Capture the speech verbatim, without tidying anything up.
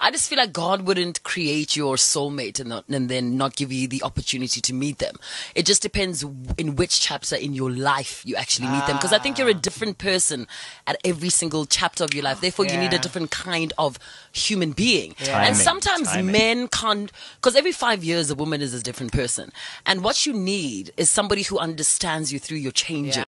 I just feel like God wouldn't create your soulmate and, not, and then not give you the opportunity to meet them. It just depends in which chapter in your life you actually meet them. Because I think you're a different person at every single chapter of your life. Therefore, yeah. you need a different kind of human being. Yeah. And sometimes Timing. men can't, because every five years a woman is a different person. And what you need is somebody who understands you through your changes. Yeah.